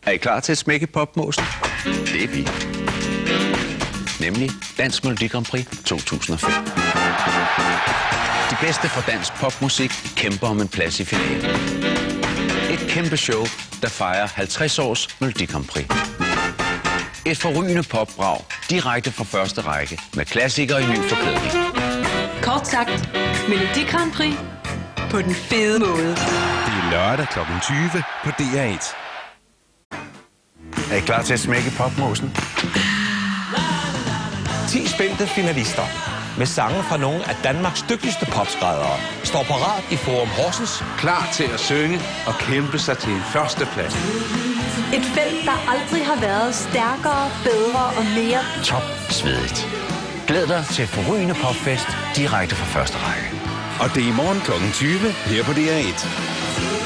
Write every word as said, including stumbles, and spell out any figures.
Er I klar til at smække popmåsen? Det er vi. Nemlig Dansk Melodi Grand Prix to tusind og fem. De bedste fra dansk popmusik kæmper om en plads i finalen. Et kæmpe show, der fejrer halvtreds års Melodi Grand Prix. Et forrygende popbrag direkte fra første række med klassikere i ny forklædning. Kort sagt, Melodi Grand Prix på den fede måde. Det er lørdag klokken tyve på D R et. Er I klar til at smække popmåsen? ti spændte finalister med sange fra nogle af Danmarks dygtigste popskræddere står parat i Forum Horsens, klar til at synge og kæmpe sig til en førsteplads. Et felt, der aldrig har været stærkere, bedre og mere Top-svedigt. Glæd dig til forrygende popfest direkte fra første række. Og det er i morgen klokken tyve her på D R et.